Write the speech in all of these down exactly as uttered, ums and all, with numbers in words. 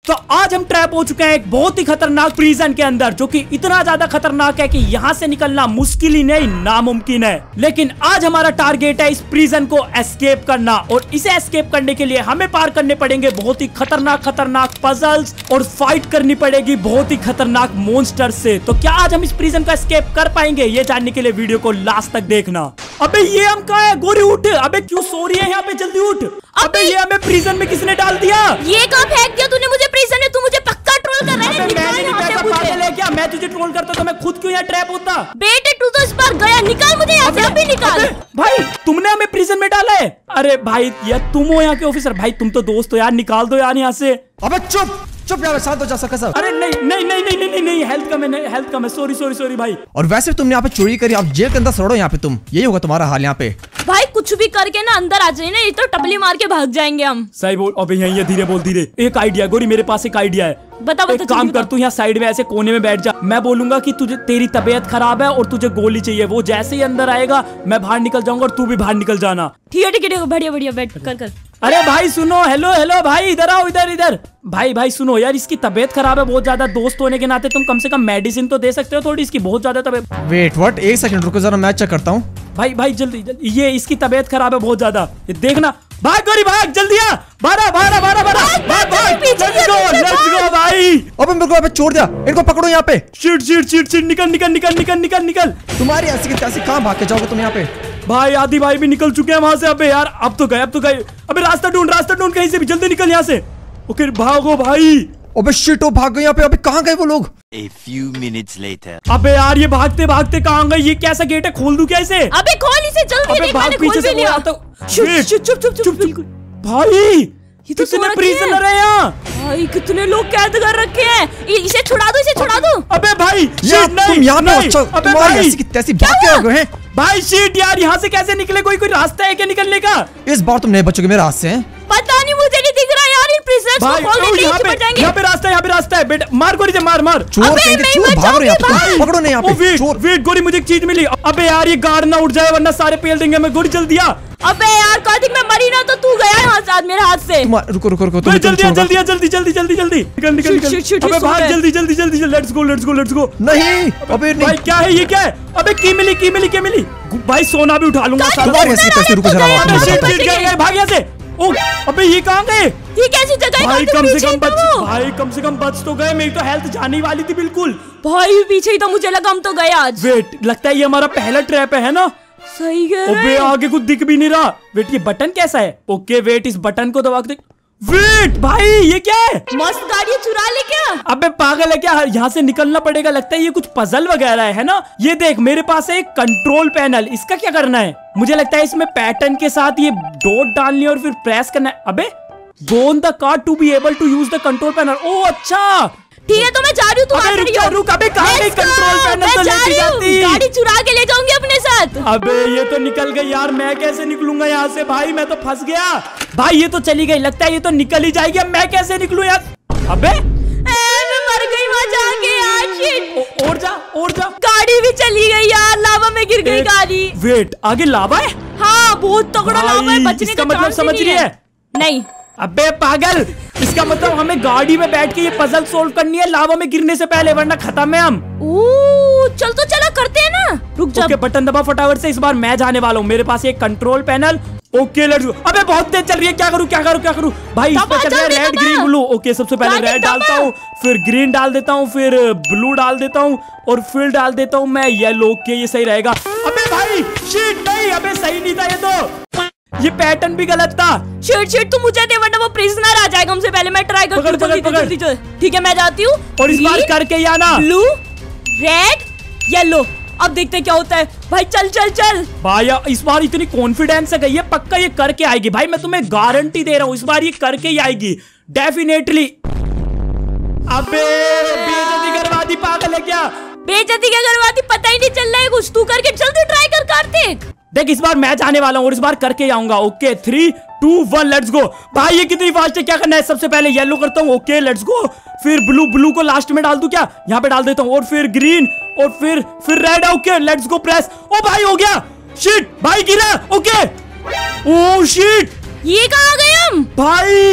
तो आज हम ट्रैप हो चुके हैं एक बहुत ही खतरनाक प्रिजन के अंदर, जो कि इतना ज्यादा खतरनाक है कि यहाँ से निकलना मुश्किल ही नहीं नामुमकिन है। लेकिन आज हमारा टारगेट है इस प्रिजन को एस्केप करना, और इसे एस्केप करने के लिए हमें पार करने पड़ेंगे बहुत ही खतरनाक खतरनाक पजल्स और फाइट करनी पड़ेगी बहुत ही खतरनाक मॉन्स्टर से। तो क्या आज हम इस प्रिजन को एस्केप कर पाएंगे, ये जानने के लिए वीडियो को लास्ट तक देखना। अबे ये हम कहाँ है? गोरी उठ, अबे क्यों सो रही है यहाँ पे, जल्दी उठ। अबे ये हमें प्रिजन में किसने डाल दिया? ये कहाँ फेंक दिया तूने मुझे प्रिजन में? तू मुझे पक्का ट्रोल कर रहा है। मैं नहीं पैसा पागल है क्या? मैं तुझे ट्रोल करता तो मैं खुद क्यों यहाँ ट्रैप होता? बेटे तू तो इस बार गया, निकाल मुझे यहाँ से, अभी निकाल। भाई तुमने हमें प्रिजन में डाला है? अरे भाई यार तुम हो यहाँ के ऑफिसर, भाई तुम तो दोस्त हो यार, निकाल दो यार यहाँ से। अबे चुप चुप यार, साथ हो जा सका सब। अरे नहीं नहीं नहीं नहीं नहीं नहीं, नहीं हेल्थ कम है, हेल्थ कम है, सॉरी सॉरी सॉरी भाई। और वैसे तुमने यहाँ पे चोरी करी, आप जेल के अंदर सड़ो यहाँ पे, तुम यही होगा तुम्हारा हाल यहाँ पे। भाई कुछ भी करके ना अंदर आ जाए ना, ये तो टपली मार के भाग जाएंगे हम। सही बोल। अबे यही है, धीरे बोल धीरे। एक आइडिया गोरी, मेरे पास एक आइडिया है। बता बता। एक काम कर, तू यहाँ साइड में ऐसे कोने में बैठ जा। मैं बोलूंगा कि तुझे तेरी तबीयत खराब है और तुझे गोली चाहिए, वो जैसे ही अंदर आएगा मैं बाहर निकल जाऊंगा और तू भी बाहर निकल जाना। ठीक है ठीक है, बढ़िया बढ़िया, बैठ कर कर। अरे भाई सुनो, हेलो हेलो भाई, इधर आओ, इधर इधर। भाई भाई सुनो यार, इसकी तबीयत खराब है बहुत ज्यादा, दोस्त होने के नाते तुम कम से कम मेडिसिन तो दे सकते हो थोड़ी, इसकी बहुत ज्यादा तबीयत। वेट व्हाट, एक सेकंड रुको जरा, मैं चेक करता हूँ। भाई भाई जल्दी जल्दी, ये इसकी तबीयत खराब है बहुत ज्यादा, ये देखना। भाग गोरी भाग, जल्दी आ, बारह बारह बारह बारह, भाग भाग, लेट्स गो लेट्स गो भाई। अबे मेरे को अबे छोड़ दिया, इनको पकड़ो यहाँ पे। शीट शीट शीट शीट, निकल निकल निकल निकल निकल निकल। तुम्हारी ऐसी की तैसी कहाँ भाग के जाओगे तुम यहाँ पे? भाई आदि भाई भी निकल चुके हैं वहां से। अबे यार अब तो गए, अब तो गए। अबे रास्ता ढूंढ, रास्ता ढूंढ कहीं से भी, जल्दी निकल यहाँ से। ओके भागो भाई। अबे शिट, वो भाग गए यहाँ पे। अबे कहाँ गए वो लोग? A few minutes later. अबे यार ये भागते भागते कहाँ गए? ये कैसा गेट है, खोल दूं क्या इसे? अबे खोल इसे जल्दी, देख मैंने खोल भी लिया। चुप चुप चुप चुप चुप। भाई ये तो कितने प्रिजनर है यहाँ? भाई कितने लोग कैद कर रखे हैं, इसे छुड़ा दो, इसे छुड़ा दो। अबे भाई यार तुम यहाँ पे अच्छा, तुम्हारी ऐसी की तैसी भाग के आ गए हैं। भाई शीट यार, यहाँ से कैसे निकले? कोई कोई रास्ता है क्या निकलने का? इस बार तुम नहीं बचोगे मेरे हाथ से। पता नहीं, मुझे नहीं दिख रहा यार, इन प्रिजनर्स को खोल देते हैं, चिपट जाएंगे। यहाँ पे रास्ता है, यहाँ पे रास्ता है, बेटा मार गोरी से, मार मार। चोर कहेंगे, चोर भाग रहे हैं यहाँ पे, पकड़ो नहीं यहाँ पे। चोर वेट गोरी, मुझे एक चीज मिली। अबे यार ये गार्ड ना उठ जाए वरना सारे पेल देंगे मैं। गोरी जल्दी आ। अबे यार कार्तिक, मैं मरी ना तो तू गया यहाँ से मेरे हाथ से। रुको रुको रुको, जल्दी जल्दी जल्दी जल्दी जल्दी जल्दी जल्दी निकल निकल निकल। अबे भाग जल्दी जल्दी जल्दी, let's go let's go let's go. नहीं अबे नहीं भाई क्या है ये, क्या है? अबे की मिली की मिली की मिली। भाई सोना भी उठा लूंगा। तुम्हारी ऐसी कैसे? रुको जरा, भाग यहाँ से। ओ अबे ये कहाँ गए? ये कैसी जगह है? भाई कम से कम बच, भाई कम से कम बच तो गए, मेरी तो हेल्थ जाने वाली थी बिल्कुल। भाई पीछे ही तो मुझे लगा हम तो गए आज। वेट लगता है ये हमारा पहला ट्रैप है ना? सही कह रहे। अबे आगे कुछ दिख भी नहीं रहा। वेट ये बटन कैसा है? ओके वेट, इस बटन को दबा के देख। वेट भाई ये क्या है? मस्त गाड़ी चुरा ले क्या? अबे पागल है क्या? यहाँ से निकलना पड़ेगा, लगता है ये कुछ पजल वगैरह है ना। ये देख मेरे पास है एक कंट्रोल पैनल, इसका क्या करना है? मुझे लगता है इसमें पैटर्न के साथ ये डॉट डालनी है और फिर प्रेस करना है। अबे go on the car to be able to use the control panel. ओ अच्छा ठीक है, तो मैं जा रही हूँ। अबे रुक जा, रुक। अबे कहाँ गई कंट्रोल पैनल? तो लेके जाती, गाड़ी चुरा के ले जाऊंगी अपने साथ। अबे ये तो निकल गई यार, मैं कैसे निकलूंगा यहाँ से? भाई मैं तो फंस गया। भाई ये तो चली गई, लगता है ये तो निकल ही जाएगी। अब मैं कैसे निकलूं यार? अबे मैं मर गई वहाँ जाके यार। शिट, और जा और जा। गाड़ी भी चली गई यार, लावा में गिर गई गाड़ी। वेट आगे लावा है? हाँ बहुत तगड़ा लावा है, बचने का मतलब समझ रही है? नहीं अबे पागल, इसका मतलब हमें गाड़ी में बैठ के ये पजल सोल्व करनी है लावा में गिरने से पहले, वरना खत्म है हम। ओह चल तो चला करते हैं ना, रुक जा। ओके बटन दबा फटाफट से, इस बार मैं जाने वाला हूँ। मेरे पास एक control panel. Okay let's go. अबे बहुत तेज चल रही है, क्या करूँ क्या करूँ क्या करूँ? भाई इस पे चल रहा है रेड ग्रीन ब्लू। ओके सबसे पहले रेड डालता हूँ, फिर ग्रीन डाल देता हूँ, फिर ब्लू डाल देता हूँ और फिर डाल देता हूँ मैं येलो। के ये सही रहेगा। अबे भाई शिट नहीं, अबे सही नहीं था ये तो, ये पैटर्न भी गलत था। शिट शिट तू मुझे दे वरना वो प्रिजनर आ जाएगा हमसे पहले। मैं ट्राई करती हूँ जल्दी जल्दी जल्दी। ठीक है मैं जाती हूँ। और इस बार करके ही आना। ब्लू रेड येलो, अब देखते क्या होता है। भाई चल चल चल। भाई इस बार इतनी कॉन्फिडेंस से गई है, पक्का ये करके आएगी। भाई मैं तुम्हें गारंटी दे रहा हूँ, इस बार ये करके ही आएगी डेफिनेटली। अबे बेइज्जती करवा दी, पागल है क्या? बेइज्जती क्या करवा दी, पता ही नहीं चल रहा है कुछ। तू करके जल्दी ट्राई कर कार्तिक। देख इस बार मैं जाने वाला हूँ और इस बार करके आऊंगा। Okay three two one let's go. भाई ये कितनी फास्ट है, क्या करना है? सबसे पहले येलो करता हूँ। Okay let's go. फिर ब्लू, ब्लू को लास्ट में डाल दूं क्या? यहाँ पे डाल देता हूँ। और फिर ग्रीन और फिर फिर red. Okay let's go press. ओ भाई हो गया। शिट भाई गिरा। ओके ओ शिट, ये कहाँ गए हम? भाई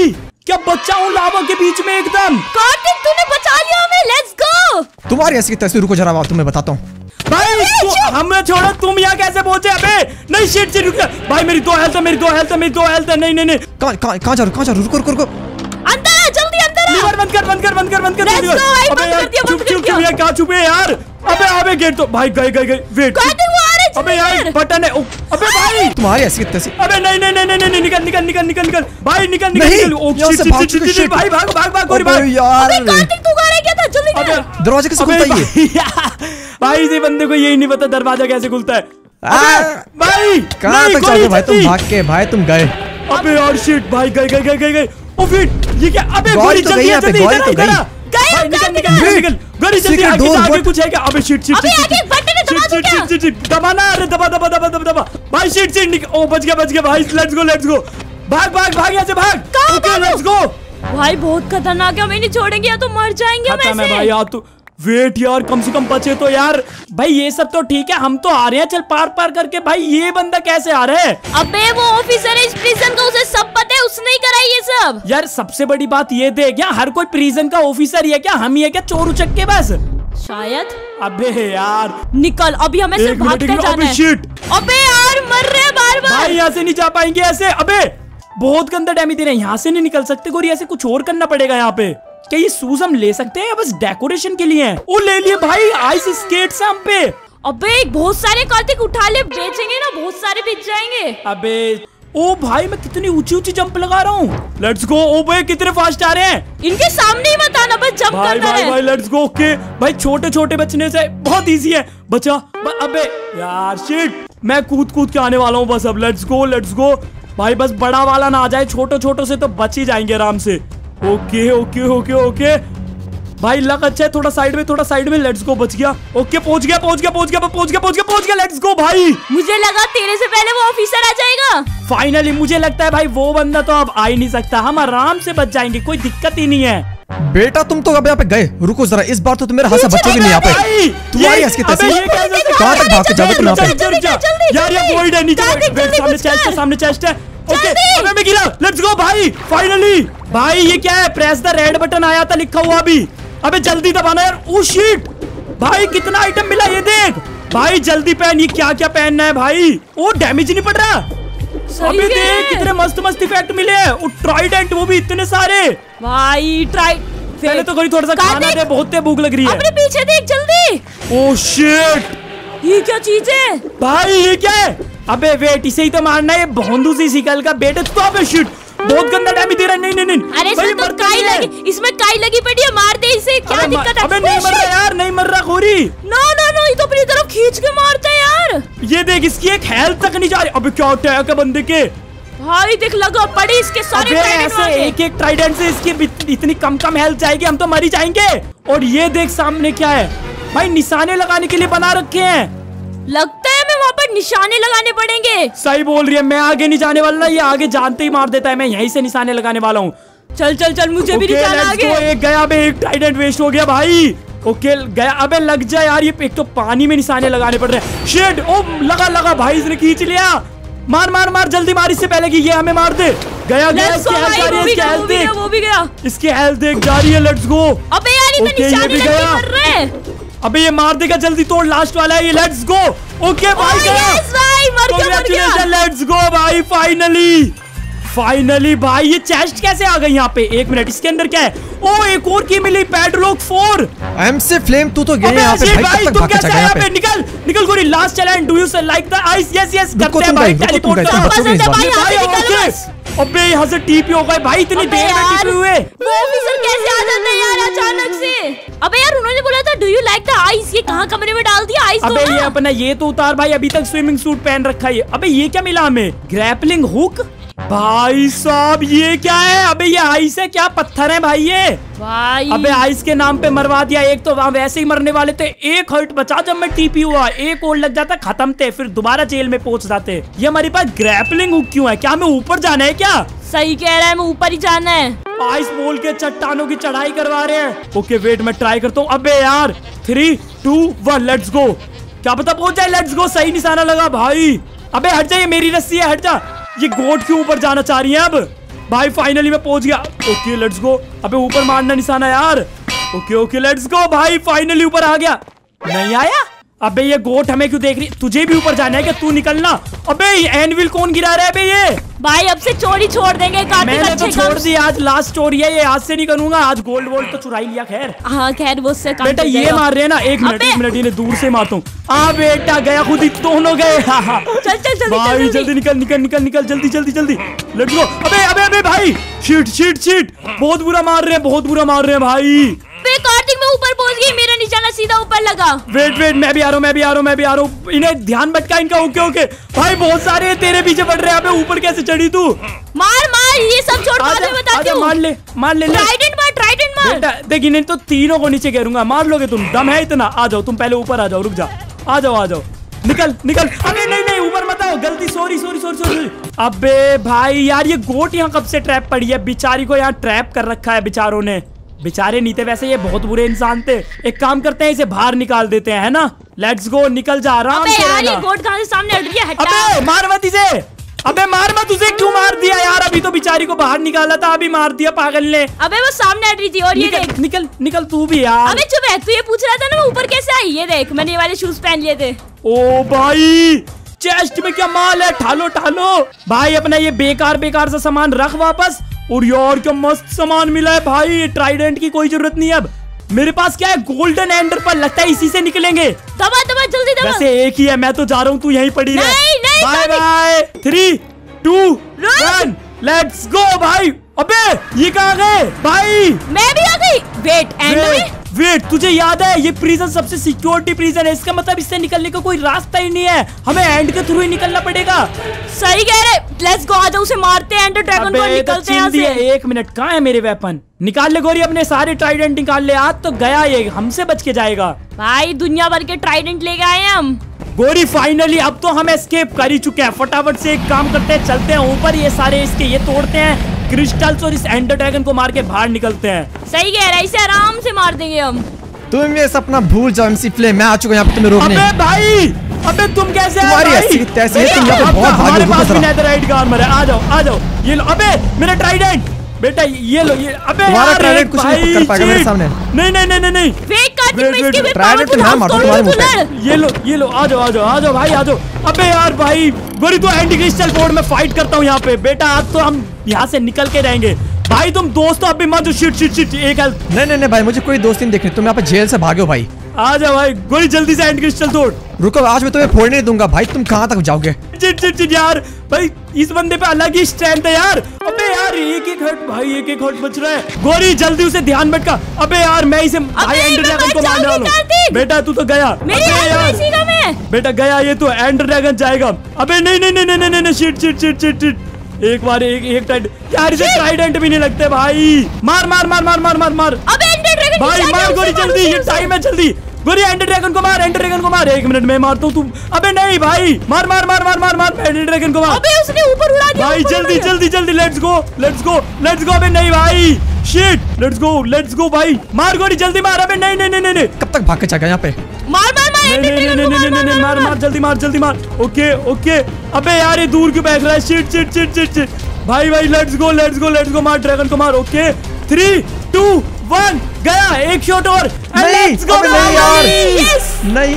क्या बच्चा हूँ लावा के बीच में एकदम। कार्तिक तूने बचा लिया हमें, लेट्स गो। तुम्हारी ऐसी तस्वीर, रुको जरा बात तुम्हें बताता हूँ। भाई हमें छोड़ो, तुम यहाँ कैसे पहुंचे? अबे नहीं शिट शिट रुक भाई, मेरी दो हेल्थ है, मेरी दो हेल्थ है, मेरी दो हेल्थ है। नहीं नहीं नहीं कहाँ कहाँ कहाँ जा रहे हो, कहाँ जा रहे हो? रुको रुको रुको। अंदर आ, जल्दी अंदर आ। लीवर बंद कर बंद कर बंद कर बंद कर। Let's go, भाई, बंद कर दिया, बंद कर दिया। चुप कहाँ छुपे यार? अबे अबे गेट तो भाई गए गए गए। वेट कार्तिक वो आ रहे हैं। अबे यार बटन है। अबे भाई तुम्हारी ऐसी तस्वीर। अबे नहीं नहीं नहीं नहीं नहीं निकल निकल निकल निकल निकल भाई, निकल निकल नहीं, निकल। ओ यहाँ से शिट भाग शिट चुके, शिट shit। भाई भाग भाग भाग गोरी भाग। यार अबे कार्तिक तू कहाँ रह गया था? जल्दी कर। दरवाजा कैसे खुलता है ये? भाई इसी बंदे को यही नहीं पता दरवाजा कैसे खुलता है। आ, भाई कहाँ तक चल रहे भाई तुम? भाग के भाई तुम गए। अबे यार शिट भाई गए गए गए गए गए। ओ फिर ये क्या? अबे गौरी गोरी तो जल्दी गई यहाँ पे, जल्दी गौरी इधर तो इधर गई। आ। गए, भाई, निकल गए, निकल गए। निकल निकल। गोरी जल्दी Secret आगे door, आगे what? कुछ है क्या? अबे शिट शिट अबे आगे एक बटन है, दबा दूं क्या? शिट शिट दबाना। अरे दबा दबा दबा दबा दबा भाई। शिट शिट ओ बच गया बच गया भाई। Let's go let's go. भाग भाग भाग यहाँ से भाग। Okay let's go. भाई बहुत खतरनाक है, हमें नहीं छोड़ेंगे या तो मर जाएंगे हम खत्म है ऐसे। भाई यार। तू वेट यार, कम से कम बचे तो यार। भाई ये सब तो ठीक है, हम तो आ रहे हैं चल पार पार करके। भाई ये बंदा कैसे आ रहा है? अबे वो ऑफिसर है इस प्रिजन का, उसे सब पता है, उसने ही करा ये सब। यार सबसे बड़ी बात ये देख, क्या हर कोई प्रिजन का ऑफिसर ही है क्या? हम ही है क्या चोर उचक के बस? शायद। अबे यार निकल, अभी हमें सिर्फ एक मिनट, भागते एक मिनट, जाना अबे है। शिट। अबे यार मर रहे हैं बार बार। भाई यहाँ से नहीं जा पाएंगे ऐसे। अबे बहुत गंदा डैमेज दे रहे हैं, यहाँ से नहीं निकल सकते गोरी। ऐसे कुछ और करना पड़ेगा यहाँ पे। क्या ये शूज हम ले सकते हैं या बस डेकोरेशन के लिए हैं? ओ ले लिए भाई, आइस स्केट्स हम पे। अबे बहुत सारे कार्तिक उठा ले, बेचेंगे ना, बहुत सारे बिक जाएंगे। अबे ओ भाई मैं कितनी ऊंची ऊंची जंप लगा रहा हूँ। Let's go. ओ भाई कितने फास्ट आ रहे हैं। इनके सामने ही मत आना, बस जंप भाई करना भाई है। भाई लेट्स गो। ओके भाई छोटे छोटे बचने से बहुत इजी है। बचा ब- अबे यार शिट, मैं कूद कूद के आने वाला हूँ बस अब। लेट्स गो लेट्स गो भाई, बस बड़ा वाला ना आ जाए, छोटे छोटों से तो बच ही जाएंगे आराम से। ओके ओके ओके ओके भाई लक अच्छा है। थोड़ा साइड में, थोड़ा साइड में। लेट्स गो, बच गया। ओके पहुंच गया पहुंच गया पहुंच गया पहुंच गया पहुंच गया पहुंच गया। लेट्स गो भाई। मुझे लगा तेरे से पहले वो ऑफिसर आ जाएगा। फाइनली मुझे लगता है भाई वो बंदा तो अब आ ही नहीं सकता, हम आराम से बच जाएंगे, कोई दिक्कत ही नहीं है। बेटा तुम तो अब यहाँ पे गए, रुको जरा, इस बार तो तुम मेरे हाथ से बचोगे नहीं यहाँ पे। भाई, तुम्हारी ये- ऐसी अबे तस्वीर। ये कैसे से- कहाँ तक भाग के जाओगे तुम यहाँ पे? जल्दी, जल्दी, जल्दी, यार ये जल्दी। void है नीचे। जल्दी, वेट, जल्दी, सामने कुछ चेस्ट है, कर। सामने चेस्ट है। ओके जल्दी। अबे मैं गिरा। लेट्स गो भाई फाइनली। भाई ये क्या है? प्रेस द रेड बटन आया था लिखा हुआ अभी। अबे जल्दी दबाना यार। ओ शिट भाई कितना आइटम मिला ये देख। भाई जल्दी पहन, ये क्या क्या पहनना है भाई? ओ डैमेज नहीं पड़ रहा। सही अबे है। देख कितने मस्त मस्त इफेक्ट मिले हैं। वो ट्राइडेंट वो भी इतने सारे। भाई ट्राई पहले तो कोई थोड़ा सा खाना दे, बहुत तेज भूख लग रही है। अपने पीछे देख जल्दी। ओ शिट ये क्या चीज है? भाई ये क्या है? अबे वेट, इसे ही तो मारना है। ये भोंदू सी शिकल का बेटे तो। अबे शिट बहुत गंदा डैमेज दे रहा है। नहीं नहीं नहीं अरे भाई, इसमें तो मरता काई नहीं है। लगी, इसमें काई लगी पड़ी है, मार दे इसे। क्या अबे दिक्कत है? अबे नहीं मर रहा यार, नहीं मर रहा गोरी। नो नो नो, ये तो अपनी तरफ खींच के मारता है यार। ये देख इसकी एक हेल्थ तक नहीं जा रही। अबे क्या अटैक है बंदे के। भाई देख लगा पड़ी इसके सारे अबे ट्राइडेंट ऐसे मार के। एक एक ट्राइडेंट से इसकी इत- इतनी कम कम हेल्थ जाएगी, हम तो मर ही जाएंगे। और ये देख सामने क्या है भाई, निशाने लगाने के लिए बना रखे हैं। लगता है हमें वहाँ पर निशाने लगाने पड़ेंगे। सही बोल रही है, मैं आगे नहीं जाने वाला ना, ये आगे जानते ही मार देता है। मैं यहीं से निशाने लगाने वाला हूँ। चल चल चल, मुझे भी ओके, नहीं जाना let's आगे। go, एक गया। अबे एक ट्राइडेंट वेस्ट हो गया भाई। ओके गया। अबे लग जा यार, ये एक तो पानी में निशाने लगाने पड़ रहे हैं। शिट ओ लगा लगा भाई, इसने खींच लिया। मार मार मार जल्दी मार, इससे पहले कि ये हमें मार दे। गया गया। Let's इसकी go हेल्थ भाई, जा रही वो है, भी इसकी गया, वो हेल्थ भी गया, देख, वो भी गया। इसकी हेल्थ देख जा रही है। Let's go. अबे यार ये तो ओके, ये निशाने भी लग के गया। मर रहे हैं। अबे ये मार देगा, जल्दी तोड़, लास्ट वाला है ये। Let's go. ओके भाई Oh, गया। yes, भाई मर गया मर गया। लेट्स गो भाई फाइनली फाइनली। भाई ये चेस्ट कैसे आ गई यहाँ पे? एक मिनट, इसके अंदर क्या है? ओ एक और की मिली, पैडलॉक फोर। एमसी फ्लेम तू तो गया अबे यहाँ पे अजीब भाई, भाई, कब तक तुम भाग के कैसे जाएगा आए यहाँ यहाँ पे? पे? निकल निकल गोरी, last challenge, do you like the ice? Yes yes रुको करते हैं तुम भाई, guys, रुको तुम टेलीपोर्ट guys, करो। तुम बचोगे इस बार। भाई, यहाँ से भाई, निकलो ओके। बस। अबे यहाँ से टीपी हो गए भाई, इतनी अबे देर में यार, टीपी हुए। वो ऑफिसर कैसे आ जाता है यार अचानक से? अबे यार उन्होंने बोला था do you like the ice, ये कहाँ कमरे में डाल दिया आइस? अबे ये अपना ये तो उतार भाई, अभी तक स्विमिंग सूट पहन रखा है। अबे ये क्या मिला हमें? Grappling hook. भाई साहब ये क्या है? अबे ये आइस है क्या? पत्थर है भाई ये। भाई अबे आइस के नाम पे मरवा दिया। एक तो वहाँ वैसे ही मरने वाले थे, एक हर्ट बचा जब मैं टीपी हुआ, एक और लग जाता खत्म थे, फिर दोबारा जेल में पहुंच जाते। ये हमारे पास ग्रैपलिंग हुक क्यों है? क्या हमें ऊपर जाना है क्या? सही कह रहा है, मैं ऊपर ही जाना है। आइस बोल के चट्टानों की चढ़ाई करवा रहे हैं। ओके वेट, मैं ट्राई करता हूँ। अबे यार three two one let's go. क्या पता पहुंच जाए। लेट्स गो, सही निशाना लगा भाई। अबे हट जा, ये मेरी रस्सी है, हट जा। ये गोट के ऊपर जाना चाह रही है अब भाई फाइनली मैं पहुंच गया। Okay let's go. अबे ऊपर मारना निशाना यार। ओके ओके लेट्स गो भाई, फाइनली ऊपर आ गया। नहीं आया? अबे ये गोट हमें क्यों देख रही? तुझे भी ऊपर जाना है क्या? तू निकलना। अबे एनविल कौन गिरा रहा है? अबे ये भाई अब से चोरी छोड़ देंगे। मैंने तो छोड़ दी, आज लास्ट चोरी है ये, आज से नहीं करूंगा। आज गोल्ड वोल्ड तो चुरा ही लिया। खैर हाँ खैर वो उससे बेटा ये मार रहे हैं ना। एक मिनट एक मिनट, इन्हें दूर से मारता हूँ। आ बेटा गया, खुद ही दोनों गए। चल चल जल्दी भाई जल्दी निकल निकल निकल निकल जल्दी जल्दी जल्दी लेट्स गो। अबे अबे अबे भाई शीट शीट शीट, बहुत बुरा मार रहे हैं, बहुत बुरा मार रहे हैं भाई। कार्तिक मैं ऊपर पहुंच गई, मेरा निशाना सीधा ऊपर लगा। वेट वेट मैं भी आ रहा हूँ, मैं भी आ रहा हूँ, मैं भी आ रहा हूँ। इन्हें ध्यान भटका इनका। ओके ओके भाई बहुत सारे तेरे पीछे पड़ रहे हैं। अबे ऊपर कैसे चढ़ी तू? मार मार, ये सब छोड़, बाद में बताती हूँ। मार ले मार ले। ट्राइडेंट मार, ट्राइडेंट मार। बेटा देख इन्हें तो तीनों को नीचे गिरूंगा। मार लोगे तुम? दम है इतना? आ जाओ तुम पहले ऊपर आ जाओ। रुक जा, आ जाओ आ जाओ, निकल निकल। अबे नहीं नहीं ऊपर मत आओ, गलती, सॉरी सॉरी सॉरी सॉरी। अबे भाई यार ये गोट यहाँ कब से ट्रैप पड़ी है? बेचारी को यहाँ ट्रैप कर रखा है बेचारों ने। बेचारे नहीं थे वैसे, ये बहुत बुरे इंसान थे। एक काम करते हैं, इसे बाहर निकाल देते हैं, है ना? लेट्स गो, निकल जा रहा हूँ। अबे यार ये गोट कहाँ से सामने हट गया? हटा। अबे मार मत इसे। अबे मार मत, उसे क्यों मार दिया यार? अभी तो बेचारी को बाहर निकाला था, अभी मार दिया पागल ने। अबे वो सामने हट रही थी। और ये निकल, देख निकल निकल तू भी यार। अबे चुप है, तू ये पूछ रहा था ना मैं ऊपर कैसे आई? ये देख मैंने ये वाले शूज पहन लिए थे। ओ भाई चेस्ट में क्या माल है? ठालो ठालो भाई, अपना ये बेकार बेकार सा सामान रख वापस। और यार क्या मस्त सामान मिला है भाई। ट्राइडेंट की कोई जरूरत नहीं है अब मेरे पास। क्या है? गोल्डन एंडर पर, लगता है इसी से निकलेंगे। दबा दबा जल्दी दबा। वैसे एक ही है, मैं तो जा रहा हूँ, तू यहीं पड़ी रह। नहीं नहीं bye bye. Three two one let's go भाई। अबे ये कहाँ गए भाई? मैं भी आ गई। वेट एंड में वेट, तुझे याद है ये प्रिजन सबसे सिक्योरिटी प्रिजन है। इसका मतलब इससे निकलने का कोई रास्ता ही नहीं है, हमें एंड के थ्रू ही निकलना पड़ेगा। सही कह रहे। लेट्स गो, आ जाओ, उसे मारते हैं, एंडर ड्रैगन को, निकलते हैं यहाँ से। एक मिनट, कहाँ है मेरे वेपन? निकाल ले गोरी, अपने सारे ट्राइडेंट निकाल ले। आज तो गया ये, हमसे बच के जाएगा। भाई दुनिया भर के ट्राइडेंट ले गए हैं हम। गोरी फाइनली अब तो हम एस्केप कर ही चुके हैं। फटाफट से एक काम करते हैं, चलते हैं ऊपर, ये सारे इसके ये तोड़ते हैं क्रिस्टल्स और इस एंडर ड्रैगन को मार के बाहर निकलते हैं। सही कह रहा है, इसे आराम से मार देंगे हम। तुम ये सपना भूल जाओ एमसी फ्लेम, मैं आ चुका हूं यहाँ पे तुम्हें रोकने। अबे भाई, अबे तुम कैसे आए तुम्हारी भाई? ऐसी तैसी है, तुम यहाँ पे बहुत भागे। हमारे रुको पास भी जरा। नेदरराइट का आर्मर है। आ जाओ आ जाओ, ये लो। अबे मेरा ट्राइडेंट बेटा, ये लो ये। अबे तुम्हारा यार ट्राइडेंट एक कुछ नहीं भाई कर पाएगा मेरे cheat। सामने। नहीं नहीं नहीं नहीं नहीं। वेट कार्तिक, मैं वेट, इसके वेट, भी ट्राइडेंट पावरफुल मैं हाउस मारूं तोड़ तुम्हारे दूं मुंह तुझे। ये लो ये लो, आ जाओ आ जाओ आ जाओ भाई, आ जाओ। अबे यार भाई गोरी, तो एंटी क्रिस्टल बोर्ड में फाइट करता हूँ यहाँ पे बेटा। आज तो हम यहाँ से निकल के रहेंगे भाई। तुम दोस्तों अभी मत। शिट शिट शिट, एक हेल्थ। नहीं नहीं नहीं भाई, मुझे कोई दोस्ती नहीं देखनी। तुम यहाँ पे जेल से भागे हो भाई। आ जाओ भाई गोरी, जल्दी से एंटी क्रिस्टल तोड़। रुको, आज मैं तुम्हें फोड़ने नहीं दूंगा भाई। तुम कहाँ तक जाओगे? चिट चिट चिट यार भाई, इस बंदे पे अलग ही स्ट्रेंथ है यार। अबे यार एक एक हट भाई, एक एक हट बच रहा है। गोरी जल्दी उसे ध्यान भटका। अबे यार मैं इसे भाई एंडर ड्रैगन को मारने वाला हूं। बेटा तू तो गया। मेरी अबे हेल्थ यार में सीधा में। बेटा गया, ये तो एंडर ड्रैगन जाएगा। अबे नहीं नहीं नहीं नहीं नहीं नहीं, shit shit shit shit shit. एक बार एक एक टाइड यार, इसे ट्राइडेंट भी नहीं लगते भाई। मार मार मार मार मार मार मार। अबे एंडर ड्रैगन भाई मार गोरी जल्दी, ये टाइम है, जल्दी गोरी एंडर ड्रैगन को मार, एंडर ड्रैगन को मार। एक मिनट में मारता हूँ तुम। अबे नहीं भाई, मार मार मार मार मार मार एंडर ड्रैगन को मार। अबे उसने ऊपर उड़ा दिया भाई जल्दी जल्दी जल्दी, let's go let's go let's go. अबे नहीं भाई, shit, let's go let's go भाई। मार गोरी जल्दी मार। अबे नहीं नहीं नहीं नहीं, कब तक भाग के जाएगा यहाँ पे? मार मार मार नहीं एंडर नहीं ड्रैगन नहीं को नहीं मार नहीं, मार मार जल्दी मार जल्दी मार। Okay okay. अबे यार ये दूर क्यों भाग रहा है? Shit shit shit shit shit भाई भाई, let's go let's go let's go. मार ड्रैगन को मार। ओके थ्री टू वन, गया। एक शॉट और, लेट्स गो। नहीं यार, यस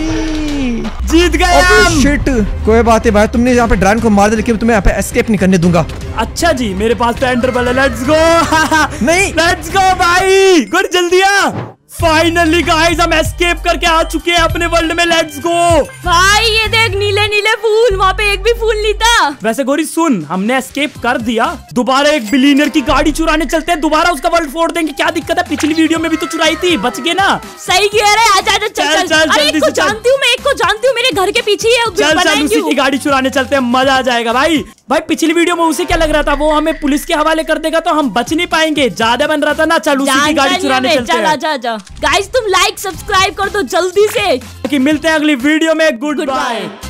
नहीं, जीत गए हम। शिट, कोई बात नहीं भाई, तुमने यहाँ पे ड्रैगन को मार दिया, लेकिन तुम्हें यहाँ पे एस्केप नहीं करने दूंगा। अच्छा जी, मेरे पास तो एंटर बल है। Let's go. नहीं, लेट्स गो भाई, गुड जल्दी आ। फाइनली गाइस हम एस्केप करके आ चुके हैं अपने वर्ल्ड में। लेट्स गो भाई, ये देख नीले नीले फूल, वहाँ पे एक भी फूल नहीं था। वैसे गोरी सुन, हमने एस्केप कर दिया। दोबारा एक बिलियनर की गाड़ी चुराने चलते हैं, दोबारा उसका वर्ल्ड फोड़ देंगे। क्या दिक्कत है? पिछली वीडियो में भी तो चुराई थी, बच गए ना। सही कह रहे हैं। आजा आजा, चल चल, चल, चल, अरे जल्दी एक को से चल। जानती हूँ मैं, एक को जानती हूँ, मेरे घर के पीछे ही है। चल चल, उसी की गाड़ी चुराने चलते हैं, मजा आ जाएगा भाई। भाई पिछली वीडियो में उसे क्या लग रहा था, वो हमें पुलिस के हवाले कर देगा तो हम बच नहीं पाएंगे, ज्यादा बन रहा था ना। चल उसी की गाड़ी चुराने चलते हैं। चल आजा आजा गाइस, तुम लाइक सब्सक्राइब कर दो जल्दी से। मिलते हैं अगली वीडियो में। Good bye.